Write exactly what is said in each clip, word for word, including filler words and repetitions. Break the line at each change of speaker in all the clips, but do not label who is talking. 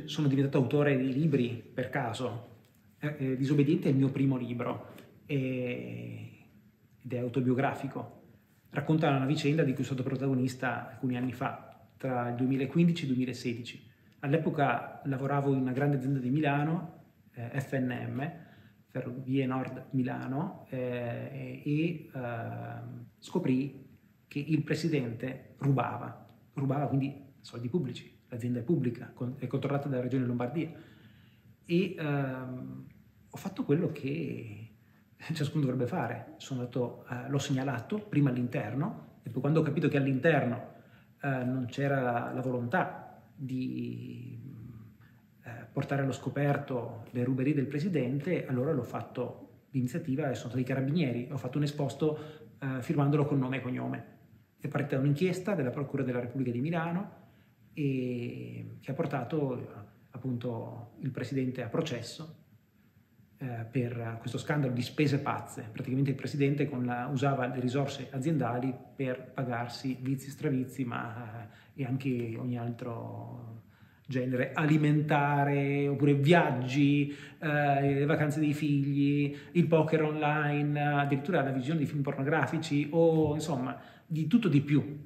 sono diventato autore di libri per caso. Eh, eh, Disobbediente è il mio primo libro e, ed è autobiografico. Racconta una vicenda di cui sono stato protagonista alcuni anni fa, tra il duemilaquindici e il duemilasedici. All'epoca lavoravo in una grande azienda di Milano, eh, F N M, Ferrovie Nord Milano, eh, e eh, scoprì che il presidente rubava, rubava quindi soldi pubblici, l'azienda è pubblica, è controllata dalla regione Lombardia. E ehm, ho fatto quello che ciascuno dovrebbe fare. Sono andato, eh, l'ho segnalato prima all'interno, e poi quando ho capito che all'interno eh, non c'era la volontà di eh, portare allo scoperto le ruberie del presidente, allora l'ho fatto d'iniziativa e sono stati i carabinieri. Ho fatto un esposto eh, firmandolo con nome e cognome. È partita un'inchiesta della Procura della Repubblica di Milano e che ha portato appunto il presidente a processo eh, per questo scandalo di spese pazze. Praticamente il presidente con la, usava le risorse aziendali per pagarsi vizi, stravizi, ma eh, e anche ogni altro genere, alimentare, oppure viaggi, eh, le vacanze dei figli, il poker online, addirittura la visione di film pornografici o insomma di tutto di più,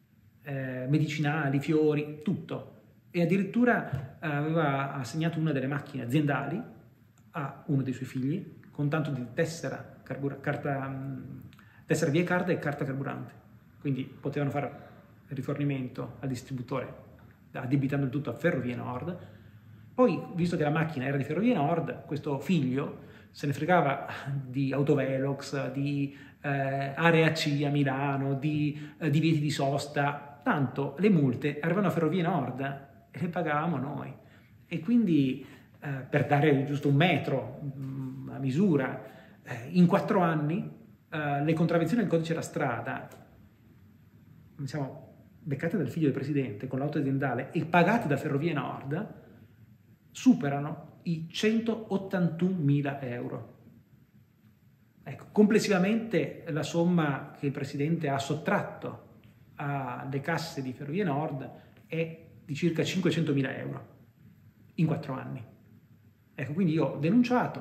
eh, medicinali, fiori, tutto. E addirittura eh, aveva assegnato una delle macchine aziendali a uno dei suoi figli con tanto di tessera, carta, mh, tessera via carta e carta carburante. Quindi potevano fare rifornimento al distributore addebitando il tutto a Ferrovie Nord. Poi, visto che la macchina era di Ferrovie Nord, questo figlio se ne fregava di autovelox, di eh, area C a Milano, di eh, divieti di sosta, tanto le multe arrivano a Ferrovie Nord e le pagavamo noi. E quindi, eh, per dare giusto un metro, una misura, eh, in quattro anni eh, le contravvenzioni del codice della strada, diciamo, beccate dal figlio del presidente con l'auto aziendale e pagate da Ferrovie Nord, superano i centottantunomila euro. Ecco, complessivamente la somma che il presidente ha sottratto alle casse di Ferrovie Nord è di circa cinquecentomila euro in quattro anni. Ecco, quindi io ho denunciato,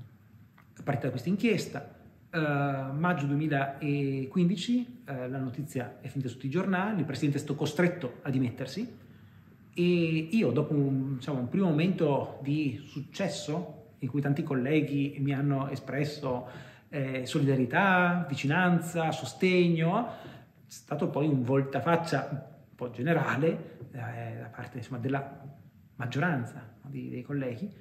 a partire da questa inchiesta. Uh, maggio duemilaquindici uh, la notizia è finita su tutti i giornali, il presidente è stato costretto a dimettersi e io, dopo un, diciamo, un primo momento di successo in cui tanti colleghi mi hanno espresso eh, solidarietà, vicinanza, sostegno, è stato poi un voltafaccia un po' generale eh, da parte, insomma, della maggioranza, no, di, dei colleghi.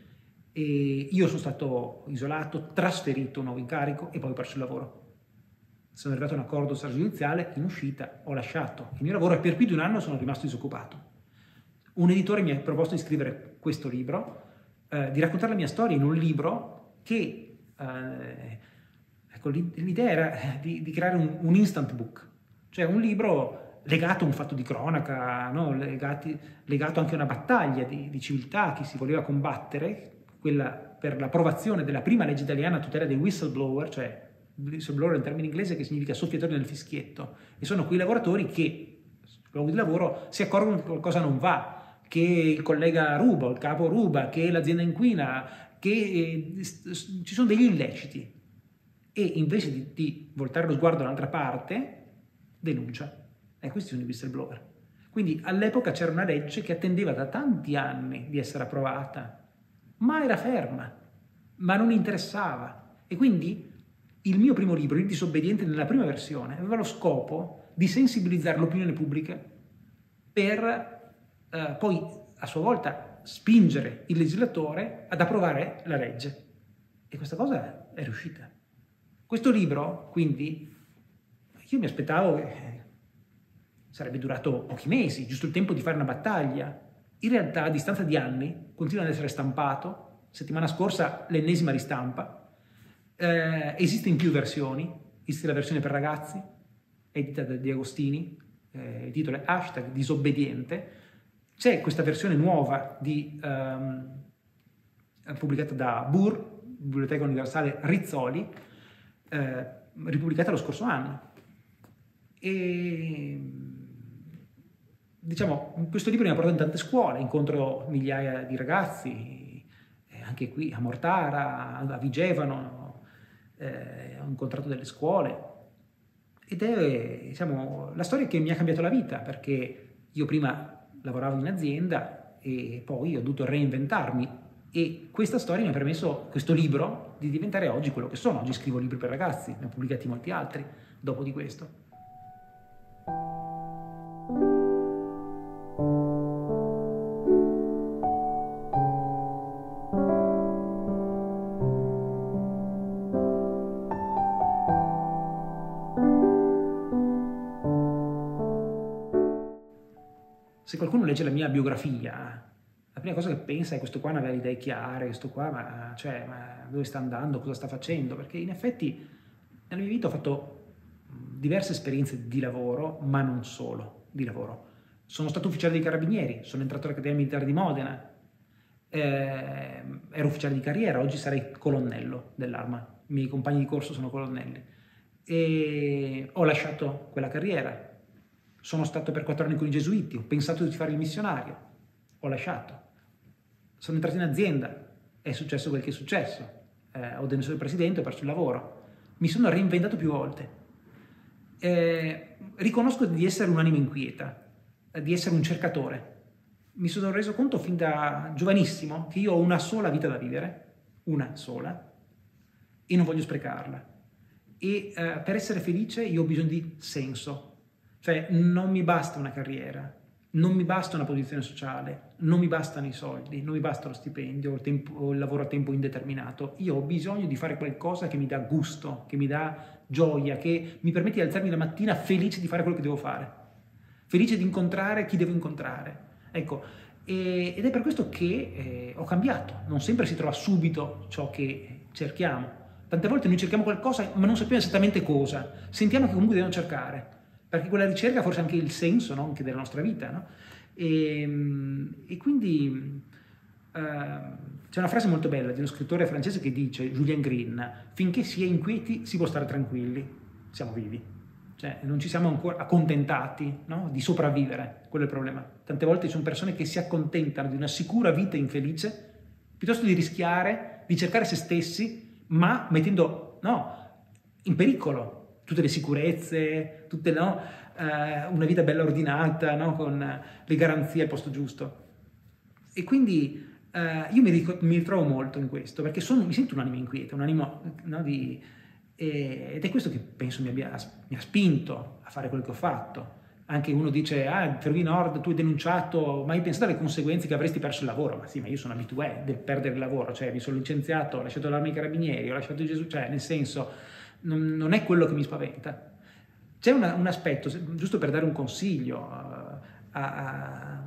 E io sono stato isolato, trasferito, un nuovo incarico e poi ho perso il lavoro. Sono arrivato a un accordo stragiudiziale, in uscita ho lasciato il mio lavoro e per più di un anno sono rimasto disoccupato. Un editore mi ha proposto di scrivere questo libro, eh, di raccontare la mia storia in un libro che, eh, ecco, l'idea era di, di creare un, un instant book, cioè un libro legato a un fatto di cronaca, no? Legati, legato anche a una battaglia di, di civiltà che si voleva combattere, quella per l'approvazione della prima legge italiana a tutela dei whistleblower, cioè whistleblower in termini inglese che significa soffiatori nel fischietto, e sono quei lavoratori che sul luogo di lavoro si accorgono che qualcosa non va, che il collega ruba, il capo ruba, che l'azienda inquina, che eh, ci sono degli illeciti, e invece di, di voltare lo sguardo dall'altra parte denuncia. E questi sono i whistleblower. Quindi all'epoca c'era una legge che attendeva da tanti anni di essere approvata, ma era ferma, ma non interessava. E quindi il mio primo libro, Il disobbediente, nella prima versione, aveva lo scopo di sensibilizzare l'opinione pubblica per eh, poi a sua volta spingere il legislatore ad approvare la legge. E questa cosa è riuscita. Questo libro, quindi, io mi aspettavo che sarebbe durato pochi mesi, giusto il tempo di fare una battaglia. In realtà, a distanza di anni, continua ad essere stampato. Settimana scorsa l'ennesima ristampa. Eh, esiste in più versioni. Esiste la versione per ragazzi, editata da Di Agostini, eh, il titolo è hashtag disobbediente. C'è questa versione nuova di, ehm, pubblicata da B U R, Biblioteca Universale Rizzoli, eh, ripubblicata lo scorso anno. E diciamo, questo libro mi ha portato in tante scuole, incontro migliaia di ragazzi, eh, anche qui a Mortara, a Vigevano, eh, ho incontrato delle scuole, ed è, diciamo, la storia che mi ha cambiato la vita, perché io prima lavoravo in azienda e poi ho dovuto reinventarmi, e questa storia mi ha permesso, questo libro, di diventare oggi quello che sono. Oggi scrivo libri per ragazzi, ne ho pubblicati molti altri dopo di questo. Se qualcuno legge la mia biografia, la prima cosa che pensa è: questo qua non aveva le idee chiare, questo qua, ma, cioè, ma dove sta andando, cosa sta facendo? Perché in effetti nella mia vita ho fatto diverse esperienze di lavoro, ma non solo di lavoro. Sono stato ufficiale dei Carabinieri, sono entrato all'Accademia Militare di Modena, eh, ero ufficiale di carriera, oggi sarei colonnello dell'Arma, i miei compagni di corso sono colonnelli, e ho lasciato quella carriera. Sono stato per quattro anni con i Gesuiti, ho pensato di fare il missionario, ho lasciato. Sono entrato in azienda, è successo quel che è successo, eh, ho demesso il presidente, ho perso il lavoro, mi sono reinventato più volte. Eh, riconosco di essere un'anima inquieta, di essere un cercatore. Mi sono reso conto fin da giovanissimo che io ho una sola vita da vivere, una sola, e non voglio sprecarla. E eh, per essere felice io ho bisogno di senso. Cioè, non mi basta una carriera, non mi basta una posizione sociale, non mi bastano i soldi, non mi basta lo stipendio o il, tempo, o il lavoro a tempo indeterminato. Io ho bisogno di fare qualcosa che mi dà gusto, che mi dà gioia, che mi permette di alzarmi la mattina felice di fare quello che devo fare, felice di incontrare chi devo incontrare. Ecco, e, ed è per questo che eh, ho cambiato. Non sempre si trova subito ciò che cerchiamo. Tante volte noi cerchiamo qualcosa ma non sappiamo esattamente cosa, sentiamo che comunque dobbiamo cercare, perché quella ricerca forse è anche il senso, no? Anche della nostra vita, no? E, e quindi uh, c'è una frase molto bella di uno scrittore francese che dice, Julien Green: finché si è inquieti si può stare tranquilli, siamo vivi, cioè non ci siamo ancora accontentati, no? Di sopravvivere, quello è il problema. Tante volte ci sono persone che si accontentano di una sicura vita infelice piuttosto di rischiare, di cercare se stessi, ma mettendo, no, in pericolo tutte le sicurezze, tutte, no, eh, una vita bella ordinata, no, con le garanzie al posto giusto. E quindi eh, io mi, ric- mi ritrovo molto in questo, perché sono, mi sento un'anima inquieta, un'anima, no, di, eh, ed è questo che penso mi, abbia, mi ha spinto a fare quello che ho fatto. Anche uno dice: ah, Ferrovie Nord, tu hai denunciato, ma hai pensato alle conseguenze che avresti perso il lavoro? Ma sì, ma io sono abitué del perdere il lavoro, cioè mi sono licenziato, ho lasciato l'Arma dei Carabinieri, ho lasciato Gesù, cioè nel senso... Non, non è quello che mi spaventa. C'è una, un aspetto, giusto per dare un consiglio a, a,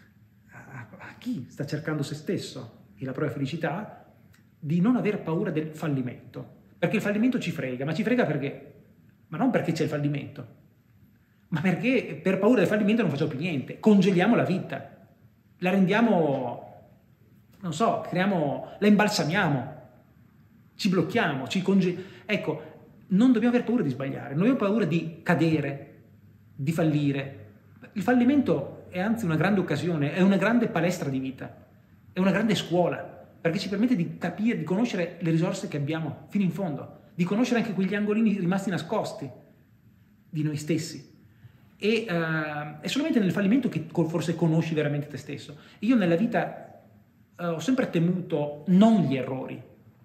a, a chi sta cercando se stesso e la propria felicità, di non aver paura del fallimento. Perché il fallimento ci frega, ma ci frega perché? Ma non perché c'è il fallimento, ma perché per paura del fallimento non facciamo più niente, congeliamo la vita, la rendiamo, non so, creiamo, la imbalsamiamo, ci blocchiamo, ci congeliamo. Ecco, non dobbiamo aver paura di sbagliare, non abbiamo paura di cadere, di fallire. Il fallimento è anzi una grande occasione, è una grande palestra di vita, è una grande scuola, perché ci permette di capire, di conoscere le risorse che abbiamo fino in fondo, di conoscere anche quegli angolini rimasti nascosti di noi stessi. E uh, è solamente nel fallimento che forse conosci veramente te stesso. Io nella vita uh, ho sempre temuto non gli errori,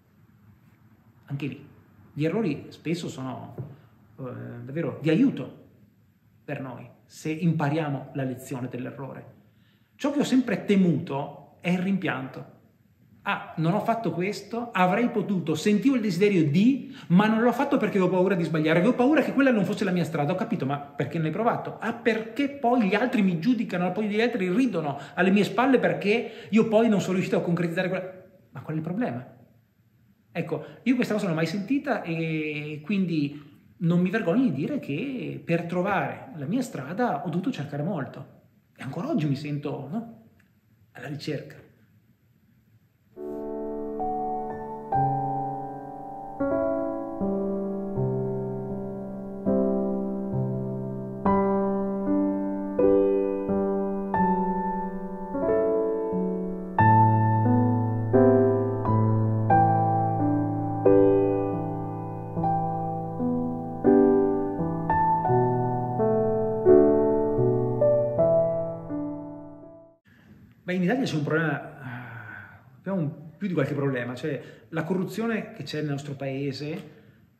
anche lì. Gli errori spesso sono eh, davvero di aiuto per noi, se impariamo la lezione dell'errore. Ciò che ho sempre temuto è il rimpianto. Ah, non ho fatto questo, avrei potuto, sentivo il desiderio di, ma non l'ho fatto perché avevo paura di sbagliare, avevo paura che quella non fosse la mia strada. Ho capito, ma perché non hai provato? Ah, perché poi gli altri mi giudicano, poi gli altri ridono alle mie spalle perché io poi non sono riuscito a concretizzare quella... Ma qual è il problema? Ecco, io questa cosa non l'ho mai sentita e quindi non mi vergogno di dire che per trovare la mia strada ho dovuto cercare molto. E ancora oggi mi sento, no, alla ricerca. Italia c'è un problema, abbiamo un, più di qualche problema, cioè la corruzione che c'è nel nostro paese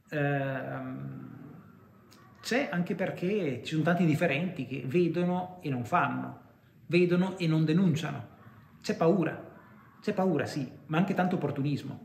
ehm, c'è anche perché ci sono tanti differenti che vedono e non fanno, vedono e non denunciano. C'è paura, c'è paura sì, ma anche tanto opportunismo.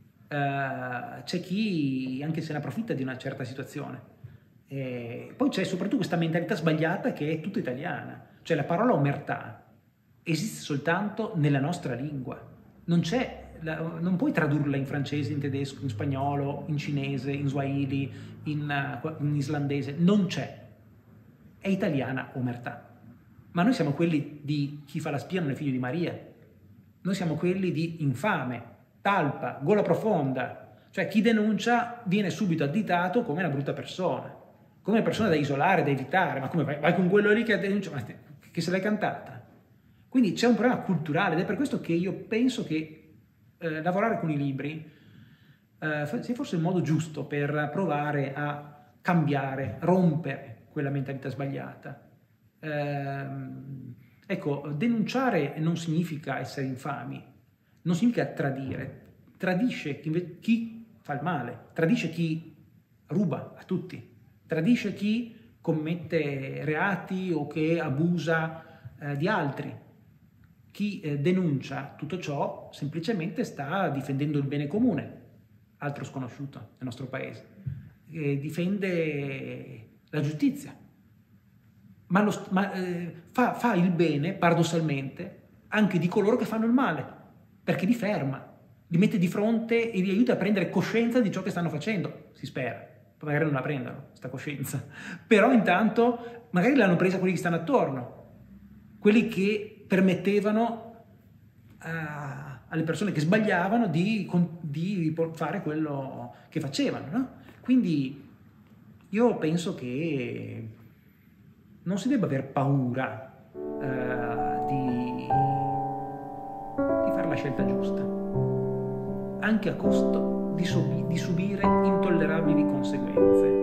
Uh, c'è chi anche se ne approfitta di una certa situazione. E poi c'è soprattutto questa mentalità sbagliata che è tutta italiana, cioè la parola omertà esiste soltanto nella nostra lingua, non c'è, non puoi tradurla in francese, in tedesco, in spagnolo, in cinese, in swahili, in, uh, in islandese, non c'è, è italiana omertà. Ma noi siamo quelli di chi fa la spia non è figlio di Maria, noi siamo quelli di infame, talpa, gola profonda, cioè chi denuncia viene subito additato come una brutta persona, come una persona da isolare, da evitare, ma come vai, vai con quello lì che denuncia, ma che se l'hai cantata? Quindi c'è un problema culturale ed è per questo che io penso che eh, lavorare con i libri eh, sia forse il modo giusto per provare a cambiare, rompere quella mentalità sbagliata. Eh, ecco, denunciare non significa essere infami, non significa tradire, tradisce chi, chi fa il male, tradisce chi ruba a tutti, tradisce chi commette reati o che abusa eh, di altri. Chi eh, denuncia tutto ciò semplicemente sta difendendo il bene comune, altro sconosciuto nel nostro paese, e difende la giustizia, ma, lo, ma eh, fa, fa il bene, paradossalmente, anche di coloro che fanno il male, perché li ferma, li mette di fronte e li aiuta a prendere coscienza di ciò che stanno facendo, si spera. Magari non la prendono, questa coscienza, però intanto magari l'hanno presa quelli che stanno attorno, quelli che permettevano a, alle persone che sbagliavano di, di fare quello che facevano, no? Quindi io penso che non si debba aver paura uh, di, di fare la scelta giusta, anche a costo di, subi, di subire intollerabili conseguenze.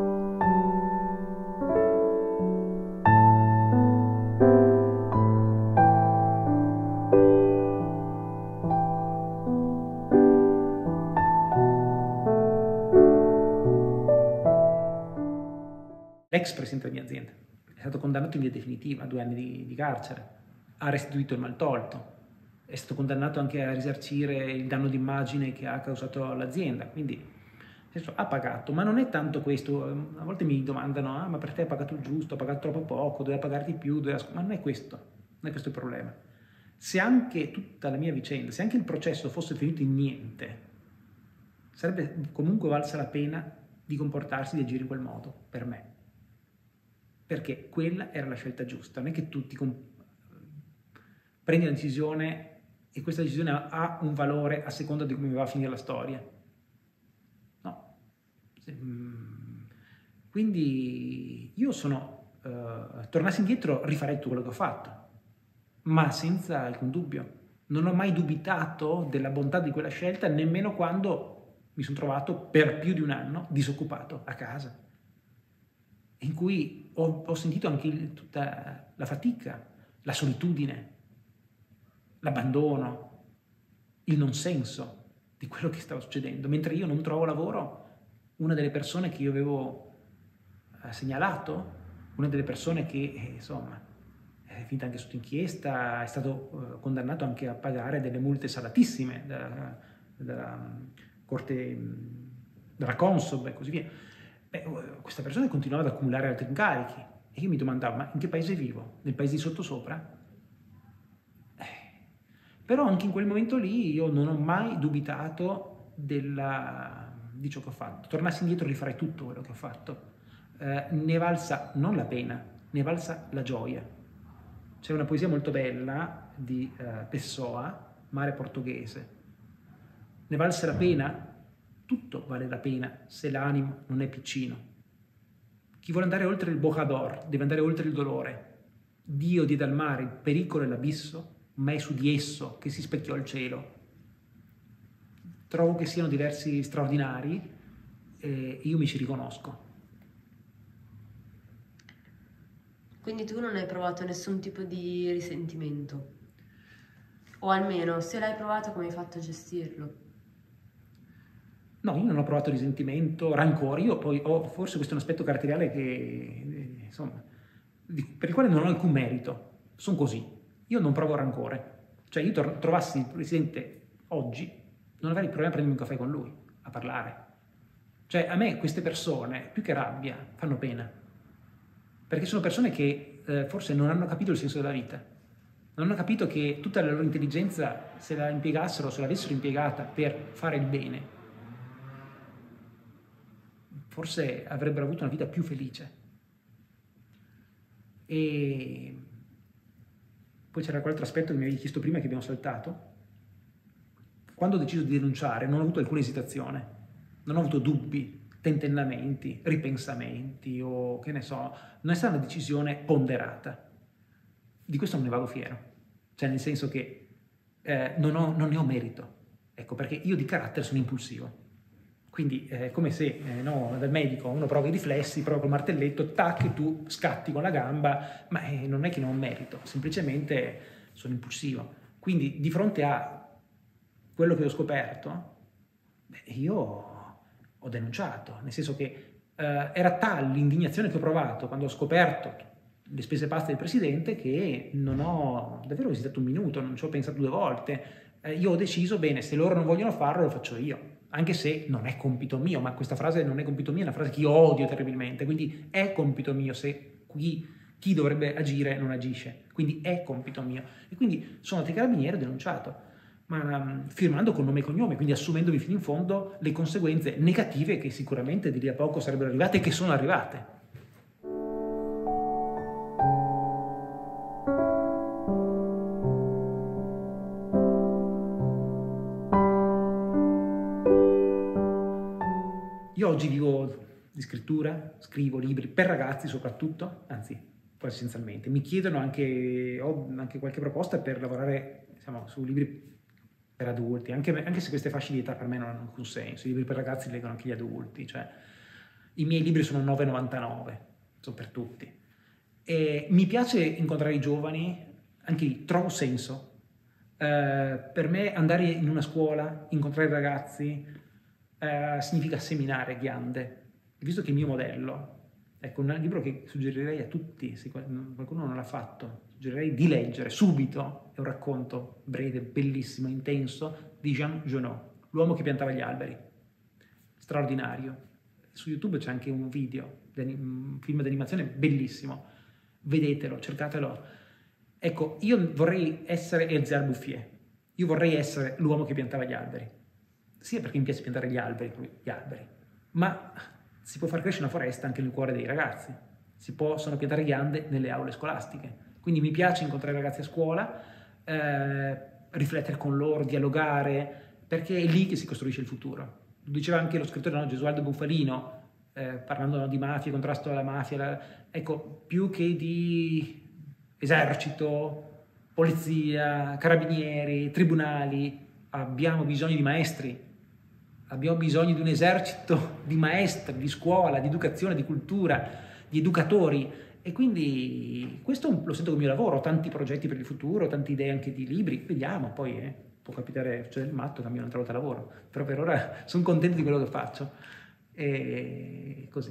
L'ex presidente della mia azienda è stato condannato in via definitiva a due anni di, di carcere, ha restituito il maltolto, è stato condannato anche a risarcire il danno d'immagine che ha causato all'azienda, quindi senso, ha pagato, ma non è tanto questo. A volte mi domandano, ah, ma per te hai pagato il giusto, ha pagato troppo poco, doveva pagarti più, doveva... ma non è questo, non è questo il problema. Se anche tutta la mia vicenda, se anche il processo fosse finito in niente, sarebbe comunque valsa la pena di comportarsi, di agire in quel modo, per me. Perché quella era la scelta giusta, non è che tu ti prendi una decisione e questa decisione ha un valore a seconda di come va a finire la storia. No. Quindi io sono, eh, tornassi indietro rifarei tutto quello che ho fatto, ma senza alcun dubbio. Non ho mai dubitato della bontà di quella scelta, nemmeno quando mi sono trovato per più di un anno disoccupato a casa, in cui ho, ho sentito anche il, tutta la fatica, la solitudine, l'abbandono, il non senso di quello che stava succedendo. Mentre io non trovo lavoro, una delle persone che io avevo eh, segnalato, una delle persone che eh, insomma è finita anche sotto inchiesta, è stato eh, condannato anche a pagare delle multe salatissime dalla, dalla corte, dalla Consob e così via. Beh, questa persona continuava ad accumulare altri incarichi e io mi domandavo, ma in che paese vivo? Nel paese di sottosopra? Eh, però anche in quel momento lì io non ho mai dubitato della, di ciò che ho fatto. Tornassi indietro rifarei tutto quello che ho fatto. Eh, ne valsa non la pena, ne valsa la gioia. C'è una poesia molto bella di eh, Pessoa, Mare Portoghese. Ne valsa la pena? Tutto vale la pena se l'animo non è piccino. Chi vuole andare oltre il bocador deve andare oltre il dolore. Dio diede al mare il pericolo e l'abisso, ma è su di esso che si specchiò il cielo. Trovo che siano diversi straordinari e io mi ci riconosco.
Quindi tu non hai provato nessun tipo di risentimento? O almeno, se l'hai provato, come hai fatto a gestirlo?
No, io non ho provato risentimento, rancore, io poi ho, forse questo è un aspetto caratteriale che, eh, insomma, di- per il quale non ho alcun merito, sono così, io non provo rancore, cioè io tor- trovassi il Presidente oggi, non avrei problema a prendermi un caffè con lui, a parlare, cioè a me queste persone, più che rabbia, fanno pena, perché sono persone che eh, forse non hanno capito il senso della vita, non hanno capito che tutta la loro intelligenza, se la impiegassero, se l'avessero impiegata per fare il bene, forse avrebbero avuto una vita più felice. E poi c'era quell'altro aspetto che mi avevi chiesto prima che abbiamo saltato. Quando ho deciso di denunciare non ho avuto alcuna esitazione, non ho avuto dubbi, tentennamenti, ripensamenti o che ne so, non è stata una decisione ponderata. Di questo non ne vado fiero, cioè nel senso che eh, non, ho, non ne ho merito, ecco, perché io di carattere sono impulsivo. Quindi è come se eh, no, dal medico uno prova i riflessi, prova col martelletto, tac, e tu scatti con la gamba, ma eh, non è che non ho merito, semplicemente sono impulsivo. Quindi di fronte a quello che ho scoperto, beh, io ho denunciato, nel senso che eh, era tale l'indignazione che ho provato quando ho scoperto le spese pazze del Presidente che non ho davvero esitato un minuto, non ci ho pensato due volte. Eh, io ho deciso, bene, se loro non vogliono farlo lo faccio io, anche se non è compito mio, ma questa frase non è compito mio, è una frase che io odio terribilmente, quindi è compito mio se qui chi dovrebbe agire non agisce, quindi è compito mio. E quindi sono andato ai carabinieri e ho denunciato, ma um, firmando con nome e cognome, quindi assumendomi fino in fondo le conseguenze negative che sicuramente di lì a poco sarebbero arrivate e che sono arrivate. Io oggi vivo di scrittura, scrivo libri per ragazzi soprattutto, anzi quasi essenzialmente. Mi chiedono anche, ho anche qualche proposta per lavorare, diciamo, su libri per adulti, anche, anche se queste fasce di età per me non hanno alcun senso. I libri per ragazzi li leggono anche gli adulti, cioè i miei libri sono nove e novantanove, sono per tutti. E mi piace incontrare i giovani, anche lì trovo senso. Eh, per me andare in una scuola, incontrare i ragazzi, eh, significa seminare ghiande. Visto che il mio modello, ecco, un libro che suggerirei a tutti, se qualcuno non l'ha fatto, suggerirei di leggere subito, è un racconto breve, bellissimo, intenso, di Jean Genot, L'uomo che piantava gli alberi. Straordinario. Su YouTube c'è anche un video, un film d'animazione bellissimo. Vedetelo, cercatelo. Ecco, io vorrei essere Elzéar Bouffier, io vorrei essere l'uomo che piantava gli alberi, sia perché mi piace piantare gli alberi, gli alberi, ma si può far crescere una foresta anche nel cuore dei ragazzi, si possono piantare ghiande nelle aule scolastiche, quindi mi piace incontrare i ragazzi a scuola, eh, riflettere con loro, dialogare, perché è lì che si costruisce il futuro. Lo diceva anche lo scrittore, no, Gesualdo Bufalino, eh, parlando, no, di mafia, contrasto alla mafia, la, ecco, più che di esercito, polizia, carabinieri, tribunali, abbiamo bisogno di maestri, abbiamo bisogno di un esercito di maestri, di scuola, di educazione, di cultura, di educatori, e quindi questo lo sento come mio lavoro, ho tanti progetti per il futuro, tante idee anche di libri, vediamo, poi eh, può capitare, c'è il matto, cambio un'altra volta lavoro, però per ora sono contento di quello che faccio, e così.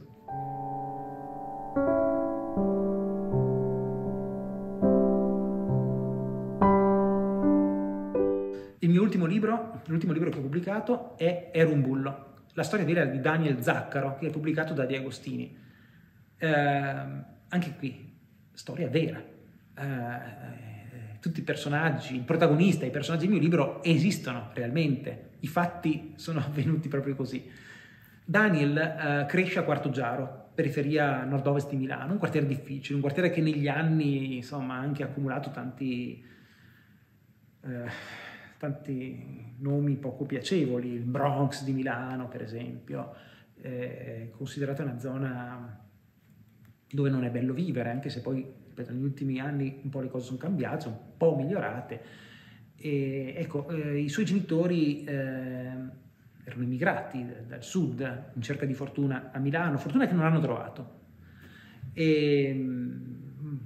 Il mio ultimo libro, l'ultimo libro che ho pubblicato è Ero un bullo, la storia vera di Daniel Zaccaro, che è pubblicato da De Agostini. Eh, anche qui, storia vera. Eh, tutti i personaggi, il protagonista, i personaggi del mio libro esistono realmente, i fatti sono avvenuti proprio così. Daniel eh, cresce a Quartoggiaro, periferia nord-ovest di Milano, un quartiere difficile, un quartiere che negli anni, insomma, ha anche accumulato tanti... Eh, tanti nomi poco piacevoli, il Bronx di Milano per esempio, è considerata una zona dove non è bello vivere, anche se poi ripeto, negli ultimi anni un po' le cose sono cambiate, sono un po' migliorate. E, ecco, eh, i suoi genitori eh, erano immigrati dal sud in cerca di fortuna a Milano, fortuna che non hanno trovato. E,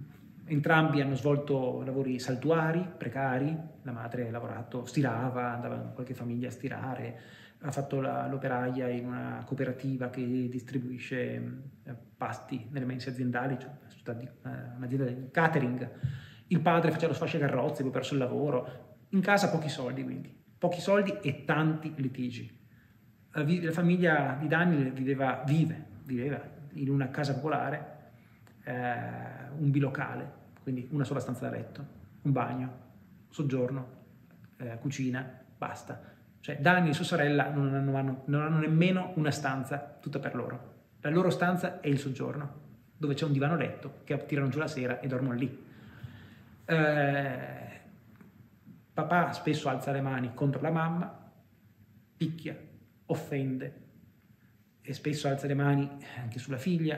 entrambi hanno svolto lavori saltuari, precari. La madre ha lavorato, stirava, andava in qualche famiglia a stirare, ha fatto l'operaia in una cooperativa che distribuisce eh, pasti nelle mense aziendali, cioè un'azienda di catering. Il padre faceva lo sfasciacarrozze, poi perso il lavoro. In casa pochi soldi, quindi. Pochi soldi e tanti litigi. La, la famiglia di Daniel viveva, vive, viveva in una casa popolare, eh, un bilocale, quindi una sola stanza da letto, un bagno, soggiorno, eh, cucina, basta. Cioè Daniel e sua sorella non hanno, non hanno nemmeno una stanza tutta per loro. La loro stanza è il soggiorno, dove c'è un divano letto che tirano giù la sera e dormono lì. Eh, papà spesso alza le mani contro la mamma, picchia, offende e spesso alza le mani anche sulla figlia.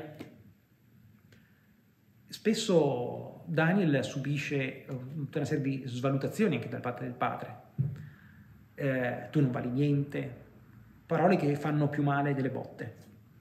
Spesso Daniel subisce tutta una serie di svalutazioni anche da parte del padre. Eh, tu non vali niente, parole che fanno più male delle botte.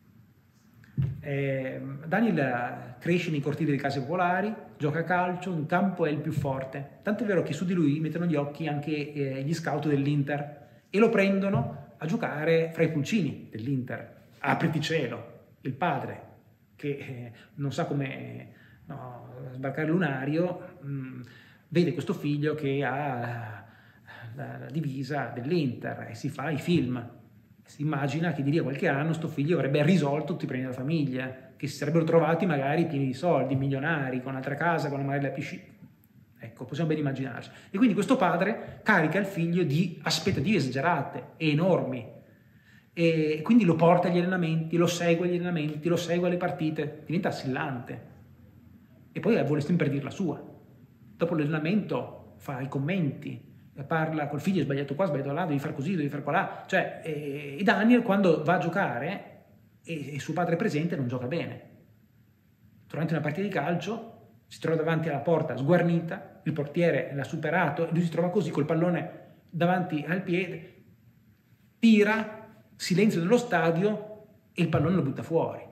Eh, Daniel cresce nei cortili delle case popolari, gioca a calcio, in campo è il più forte, tanto è vero che su di lui mettono gli occhi anche eh, gli scout dell'Inter e lo prendono a giocare fra i pulcini dell'Inter. Apriti cielo, il padre che eh, non sa come no, sbarcare il lunario, mh, vede questo figlio che ha la, la divisa dell'Inter e si fa i film. Si immagina che di lì a qualche anno sto figlio avrebbe risolto tutti i problemi della famiglia, che si sarebbero trovati magari pieni di soldi, milionari, con un'altra casa, con magari la piscina. Ecco, possiamo ben immaginarci. E quindi questo padre carica il figlio di aspettative esagerate e enormi. E quindi lo porta agli allenamenti, lo segue agli allenamenti, lo segue alle partite, diventa assillante. E poi vuole sempre dire la sua. Dopo l'allenamento fa i commenti, parla col figlio, è sbagliato qua, è sbagliato là, devi fare così, devi fare qua là. Cioè, e Daniel quando va a giocare e, e suo padre è presente non gioca bene. Durante una partita di calcio si trova davanti alla porta sguarnita, il portiere l'ha superato e lui si trova così col pallone davanti al piede, tira, silenzio nello stadio e il pallone lo butta fuori.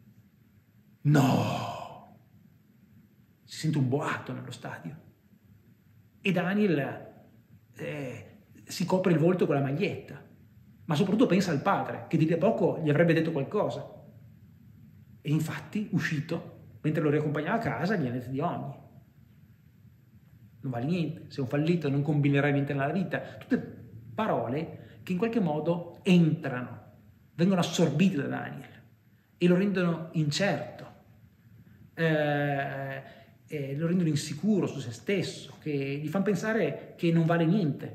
No! Si sente un boato nello stadio. E Daniel Eh, si copre il volto con la maglietta, ma soprattutto pensa al padre che di lì a poco gli avrebbe detto qualcosa. E infatti, uscito, mentre lo riaccompagnava a casa, gli ha detto di ogni. Non vale niente, sei un fallito, non combinerai niente nella vita. Tutte parole che in qualche modo entrano, vengono assorbite da Daniel e lo rendono incerto. Eh, Eh, lo rendono insicuro su se stesso, che gli fanno pensare che non vale niente.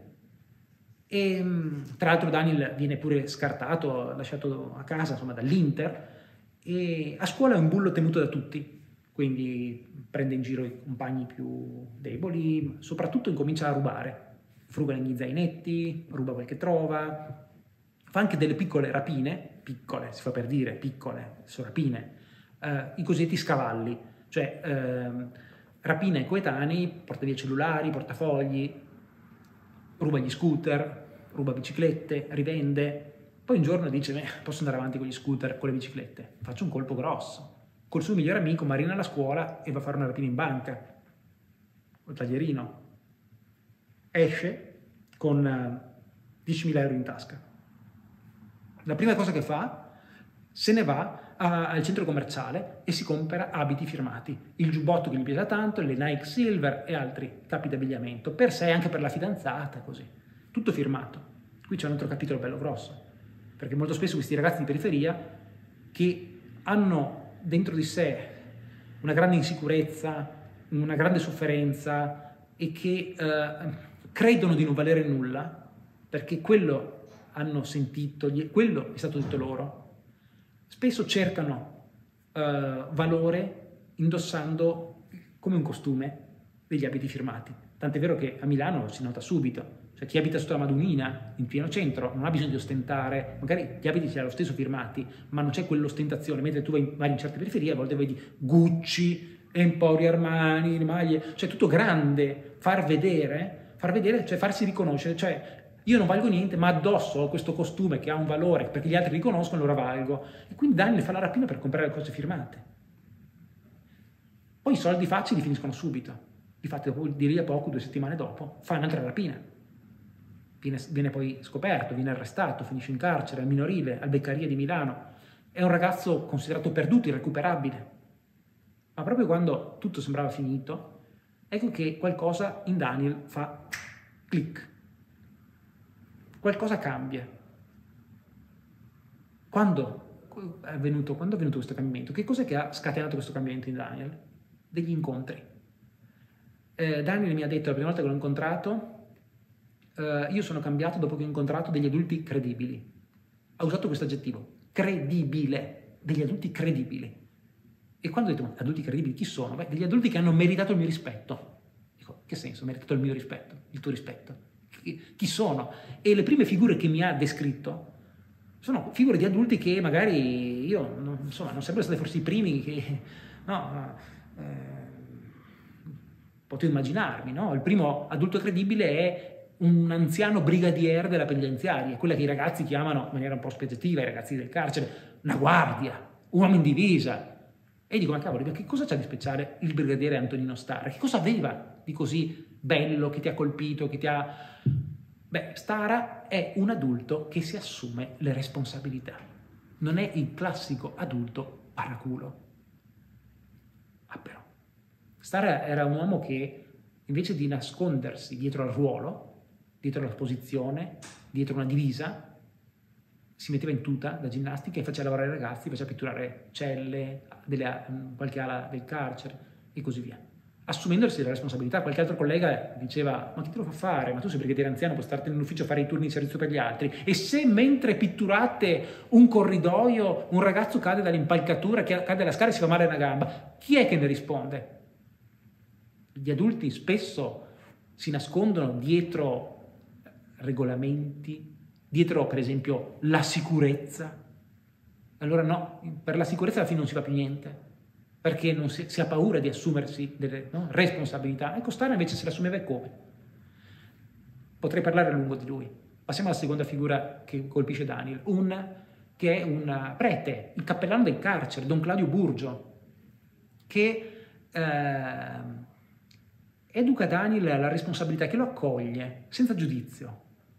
E tra l'altro Daniel viene pure scartato, lasciato a casa, insomma, dall'Inter, e a scuola è un bullo temuto da tutti, quindi prende in giro i compagni più deboli, soprattutto incomincia a rubare, fruga negli zainetti, ruba quel che trova, fa anche delle piccole rapine, piccole, si fa per dire, piccole, sono rapine, eh, i cosiddetti scavalli, cioè eh, rapina i coetanei, porta via cellulari, portafogli, ruba gli scooter, ruba biciclette, rivende. Poi un giorno dice, beh, posso andare avanti con gli scooter, con le biciclette, faccio un colpo grosso. Col suo migliore amico marina alla scuola e va a fare una rapina in banca, col taglierino. Esce con diecimila euro in tasca. La prima cosa che fa, se ne va al centro commerciale e si compra abiti firmati, il giubbotto che gli piace tanto, le Nike Silver e altri capi d'abbigliamento, per sé e anche per la fidanzata, così. Tutto firmato. Qui c'è un altro capitolo bello grosso, perché molto spesso questi ragazzi di periferia che hanno dentro di sé una grande insicurezza, una grande sofferenza e che eh, credono di non valere nulla, perché quello hanno sentito, quello è stato detto loro, spesso cercano uh, valore indossando come un costume degli abiti firmati. Tant'è vero che a Milano si nota subito. Cioè chi abita sotto la Madonnina, in pieno centro, non ha bisogno di ostentare, magari gli abiti ce l'ha lo stesso firmati, ma non c'è quell'ostentazione, mentre tu vai, vai in certe periferie, a volte vedi Gucci, Emporio Armani, maglie, cioè tutto grande, far vedere, far vedere, cioè farsi riconoscere, cioè io non valgo niente, ma addosso ho questo costume che ha un valore, perché gli altri riconoscono, allora valgo. E quindi Daniel fa la rapina per comprare le cose firmate. Poi i soldi facili finiscono subito. Difatti, dopo, di lì a poco, due settimane dopo, fa un'altra rapina. Viene, viene poi scoperto, viene arrestato, finisce in carcere, al minorile, al Beccaria di Milano. È un ragazzo considerato perduto, irrecuperabile. Ma proprio quando tutto sembrava finito, ecco che qualcosa in Daniel fa click. Qualcosa cambia. Quando è avvenuto, quando è avvenuto questo cambiamento? Che cos'è che ha scatenato questo cambiamento in Daniel? Degli incontri. Eh, Daniel mi ha detto la prima volta che l'ho incontrato, eh, io sono cambiato dopo che ho incontrato degli adulti credibili. Ha usato questo aggettivo, credibile, degli adulti credibili. E quando ho detto, ma adulti credibili chi sono? Beh, degli adulti che hanno meritato il mio rispetto. Dico, che senso, meritato il mio rispetto, il tuo rispetto? Chi, chi sono? E le prime figure che mi ha descritto sono figure di adulti che magari io, non, insomma, non sarebbero stati forse i primi che, no, eh, potevo immaginarmi, no? Il primo adulto credibile è un anziano brigadiere della penitenziaria, quella che i ragazzi chiamano in maniera un po' spezzettiva, i ragazzi del carcere, una guardia, un uomo in divisa. E dico, ma cavolo, che cosa c'ha di speciale il brigadiere Antonino Stara? Che cosa aveva di così bello, che ti ha colpito, che ti ha... Beh, Stara è un adulto che si assume le responsabilità. Non è il classico adulto paraculo. Ah, però. Stara era un uomo che, invece di nascondersi dietro al ruolo, dietro alla posizione, dietro una divisa, si metteva in tuta da ginnastica e faceva lavorare i ragazzi, faceva pitturare celle, delle, qualche ala del carcere e così via. Assumendosi la responsabilità, qualche altro collega diceva, ma chi te lo fa fare? Ma tu sei brigadiere anziano, puoi starti nell'ufficio a fare i turni di servizio per gli altri. E se mentre pitturate un corridoio un ragazzo cade dall'impalcatura, cade dalla scala e si fa male una gamba, chi è che ne risponde? Gli adulti spesso si nascondono dietro regolamenti, dietro per esempio la sicurezza. Allora no, per la sicurezza alla fine non si fa più niente, perché non si, si ha paura di assumersi delle, no, responsabilità. Ecco, Stara invece se l'assumeva e come? Potrei parlare a lungo di lui. Passiamo alla seconda figura che colpisce Daniel, un, che è un prete, il cappellano del carcere, Don Claudio Burgio, che eh, educa Daniel alla responsabilità, che lo accoglie senza giudizio.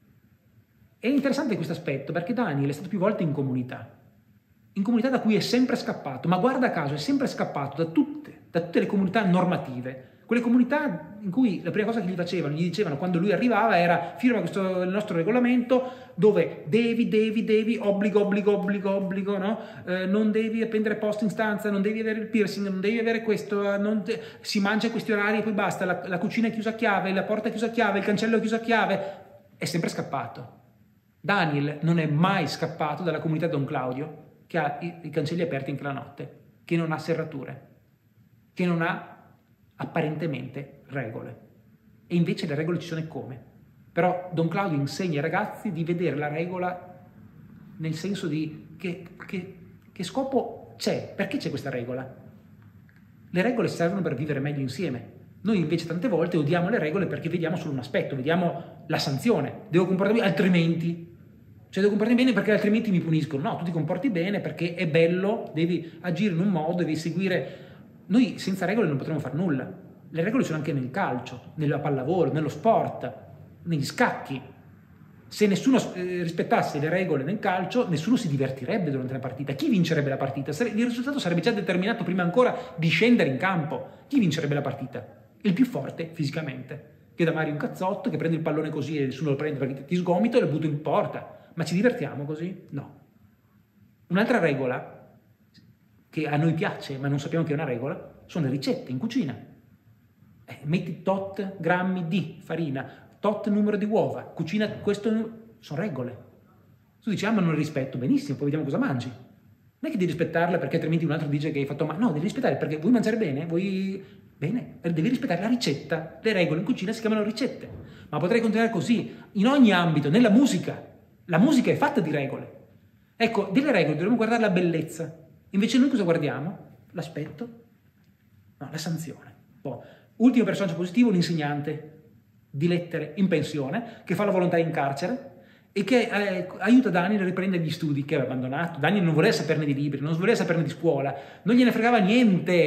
È interessante questo aspetto perché Daniel è stato più volte in comunità, in comunità da cui è sempre scappato, ma guarda caso è sempre scappato da tutte, da tutte le comunità normative, quelle comunità in cui la prima cosa che gli facevano, gli dicevano quando lui arrivava era firma questo il nostro regolamento dove devi, devi, devi, obbligo, obbligo, obbligo, obbligo, no? Eh, non devi appendere post in stanza, non devi avere il piercing, non devi avere questo, non te... si mangia a questi orari e poi basta, la, la cucina è chiusa a chiave, la porta è chiusa a chiave, il cancello è chiuso a chiave, è sempre scappato. Daniel non è mai scappato dalla comunità Don Claudio, che ha i, i cancelli aperti anche la notte, che non ha serrature, che non ha apparentemente regole. E invece le regole ci sono e come. Però Don Claudio insegna ai ragazzi di vedere la regola nel senso di che, che, che scopo c'è, perché c'è questa regola? Le regole servono per vivere meglio insieme. Noi invece tante volte odiamo le regole perché vediamo solo un aspetto, vediamo la sanzione, devo comportarmi altrimenti. Cioè devo comportarmi bene perché altrimenti mi puniscono. No, tu ti comporti bene perché è bello, devi agire in un modo, devi seguire. Noi senza regole non potremo fare nulla. Le regole sono anche nel calcio, nella pallavolo, nello sport, negli scacchi. Se nessuno eh, rispettasse le regole nel calcio, nessuno si divertirebbe durante la partita. Chi vincerebbe la partita? Il risultato sarebbe già determinato prima ancora di scendere in campo. Chi vincerebbe la partita? Il più forte fisicamente, che da Mario un cazzotto, che prende il pallone così e nessuno lo prende perché ti sgomito e lo butto in porta. Ma ci divertiamo così? No. Un'altra regola che a noi piace, ma non sappiamo che è una regola, sono le ricette in cucina. Eh, metti tot grammi di farina, tot numero di uova, cucina questo, sono regole. Tu dici, ah ma non le rispetto, benissimo, poi vediamo cosa mangi. Non è che devi rispettarla perché altrimenti un altro dice che hai fatto male. No, devi rispettare perché vuoi mangiare bene, vuoi... Bene, devi rispettare la ricetta. Le regole in cucina si chiamano ricette. Ma potrei continuare così, in ogni ambito, nella musica. La musica è fatta di regole. Ecco, delle regole dovremmo guardare la bellezza. Invece noi cosa guardiamo? L'aspetto? No, la sanzione. Poi, ultimo personaggio positivo, l'insegnante di lettere in pensione, che fa la volontà in carcere e che eh, aiuta Daniel a riprendere gli studi che aveva abbandonato. Daniel non voleva saperne di libri, non voleva saperne di scuola, non gliene fregava niente.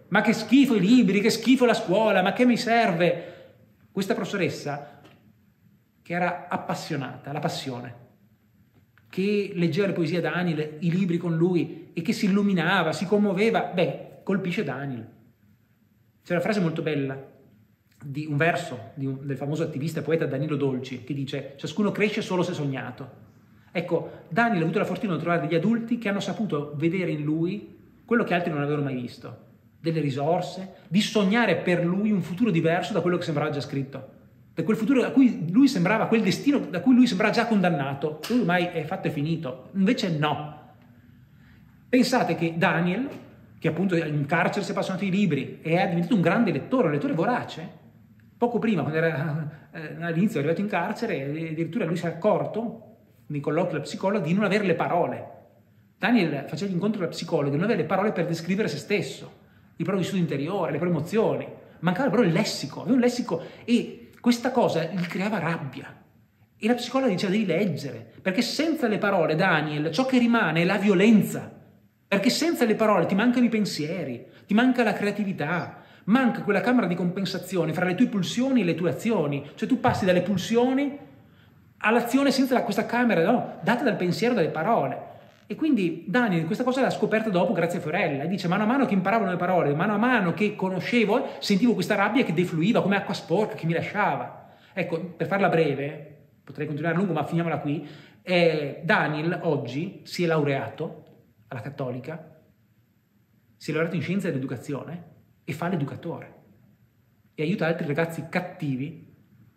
ma che schifo i libri, che schifo la scuola, ma che mi serve? Questa professoressa, che era appassionata, la passione, che leggeva le poesie da Daniel, i libri con lui e che si illuminava, si commuoveva, beh, colpisce Daniel. C'è una frase molto bella, di un verso di un, del famoso attivista e poeta Danilo Dolci, che dice: ciascuno cresce solo se sognato. Ecco, Daniel ha avuto la fortuna di trovare degli adulti che hanno saputo vedere in lui quello che altri non avevano mai visto, delle risorse, di sognare per lui un futuro diverso da quello che sembrava già scritto, da quel futuro a cui lui sembrava, quel destino da cui lui sembrava già condannato. Lui ormai è fatto e finito, invece no. Pensate che Daniel, che appunto in carcere si è appassionato ai libri e è diventato un grande lettore, un lettore vorace, poco prima, quando era eh, all'inizio, è arrivato in carcere, addirittura lui si è accorto, nei colloqui della psicologa, di non avere le parole. Daniel faceva gli incontri con la psicologa, di non avere le parole per descrivere se stesso, il proprio vissuto interiore, le proprie emozioni. Mancava però il lessico, aveva un lessico, e questa cosa gli creava rabbia. E la psicologa diceva: devi leggere, perché senza le parole, Daniel, ciò che rimane è la violenza, perché senza le parole ti mancano i pensieri, ti manca la creatività, manca quella camera di compensazione fra le tue pulsioni e le tue azioni. Cioè tu passi dalle pulsioni all'azione senza questa camera, no, data dal pensiero, dalle parole. E quindi Daniel questa cosa l'ha scoperta dopo grazie a Fiorella, e dice: mano a mano che imparavano le parole, mano a mano che conoscevo, sentivo questa rabbia che defluiva come acqua sporca che mi lasciava. Ecco, per farla breve, potrei continuare a lungo ma finiamola qui, eh, Daniel oggi si è laureato alla Cattolica, si è laureato in scienze dell'educazione e fa l'educatore e aiuta altri ragazzi cattivi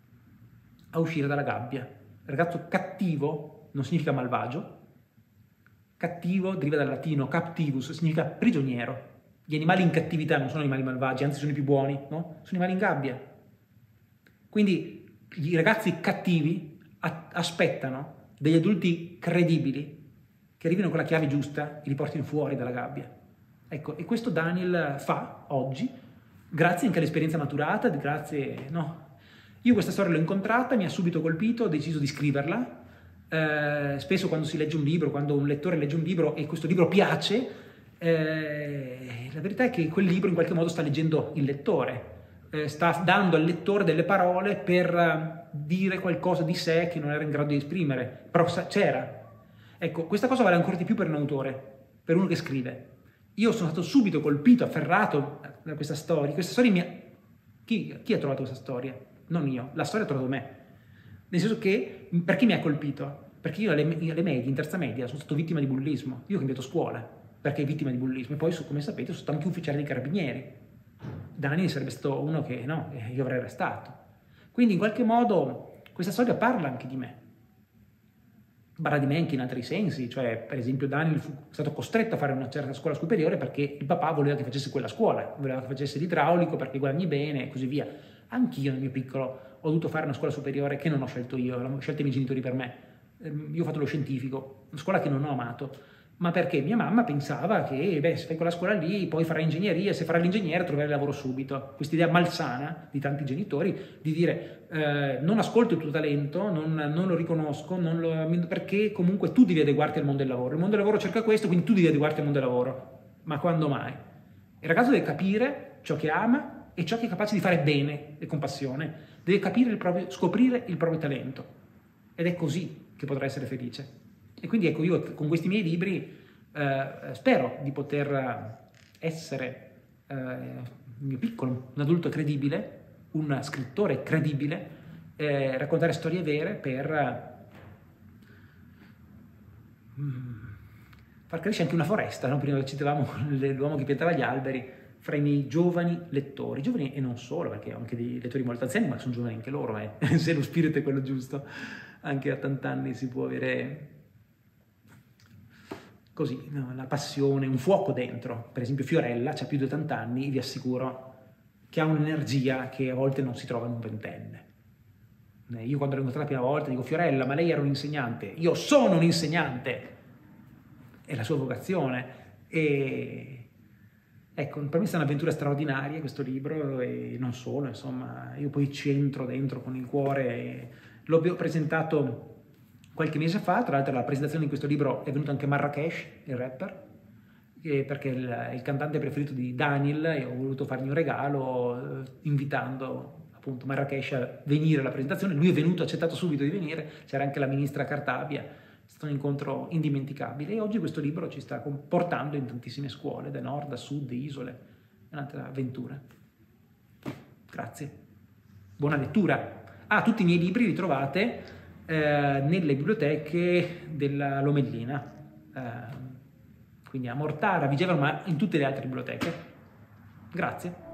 a uscire dalla gabbia. Il ragazzo cattivo non significa malvagio. Cattivo deriva dal latino captivus, significa prigioniero. Gli animali in cattività non sono animali malvagi, anzi sono i più buoni, no? Sono animali in gabbia. Quindi i ragazzi cattivi aspettano degli adulti credibili che arrivino con la chiave giusta e li portino fuori dalla gabbia. Ecco, e questo Daniel fa oggi, grazie anche all'esperienza maturata, grazie, no? Io questa storia l'ho incontrata, mi ha subito colpito, ho deciso di scriverla. Eh, spesso quando si legge un libro, quando un lettore legge un libro e questo libro piace, eh, la verità è che quel libro in qualche modo sta leggendo il lettore, eh, sta dando al lettore delle parole per uh, dire qualcosa di sé che non era in grado di esprimere, però c'era. Ecco, questa cosa vale ancora di più per un autore, per uno che scrive. Io sono stato subito colpito, afferrato da questa storia. Questa storia mi ha... chi, chi ha trovato questa storia? Non io, la storia ha trovato me. Nel senso che, perché mi ha colpito? Perché io alle, alle medie, in terza media, sono stato vittima di bullismo. Io ho cambiato scuola perché vittima di bullismo. E poi, come sapete, sono stato anche ufficiale dei carabinieri. Daniel sarebbe stato uno che, no, io avrei arrestato. Quindi, in qualche modo, questa storia parla anche di me. Parla di me anche in altri sensi. Cioè, per esempio, Daniel fu stato costretto a fare una certa scuola superiore perché il papà voleva che facesse quella scuola. Voleva che facesse l'idraulico perché guadagni bene e così via. Anch'io nel mio piccolo ho dovuto fare una scuola superiore che non ho scelto io, l'hanno scelto i miei genitori per me. Io ho fatto lo scientifico, una scuola che non ho amato, ma perché mia mamma pensava che, beh, se fai quella scuola lì, poi farai ingegneria, se farai l'ingegnere troverai lavoro subito. Questa idea malsana di tanti genitori di dire eh, non ascolto il tuo talento, non, non lo riconosco, non lo, perché comunque tu devi adeguarti al mondo del lavoro. Il mondo del lavoro cerca questo, quindi tu devi adeguarti al mondo del lavoro. Ma quando mai? Il ragazzo deve capire ciò che ama e ciò che è capace di fare bene e con passione, deve capire il proprio, scoprire il proprio talento, ed è così che potrà essere felice. E quindi ecco, io con questi miei libri eh, spero di poter essere eh, il mio piccolo, un adulto credibile, un scrittore credibile, eh, raccontare storie vere per eh, far crescere anche una foresta, no? Prima citavamo l'uomo che piantava gli alberi, fra i miei giovani lettori, giovani e non solo, perché ho anche dei lettori molto anziani, ma sono giovani anche loro, eh. Se lo spirito è quello giusto, anche a ottanta si può avere così, no? La passione, un fuoco dentro. Per esempio Fiorella ha più di ottanta anni, vi assicuro che ha un'energia che a volte non si trova in un ventenne. Io quando l'ho incontrata la prima volta dico: Fiorella, ma lei era un insegnante? Io sono un insegnante! È la sua vocazione. E ecco, per me è stata un'avventura straordinaria questo libro, e non solo, insomma, io poi ci entro dentro con il cuore. L'ho presentato qualche mese fa, tra l'altro la presentazione di questo libro è venuto anche Marrakesh, il rapper, eh, perché il, il cantante preferito di Daniel, e ho voluto fargli un regalo eh, invitando appunto Marrakesh a venire alla presentazione. Lui è venuto, ha accettato subito di venire, c'era anche la ministra Cartabia, è stato un incontro indimenticabile e oggi questo libro ci sta portando in tantissime scuole, da nord, da sud, isole, è un'altra avventura. Grazie, buona lettura. Ah, tutti i miei libri li trovate eh, nelle biblioteche della Lomellina, eh, quindi a Mortara, a Vigevano, ma in tutte le altre biblioteche. Grazie.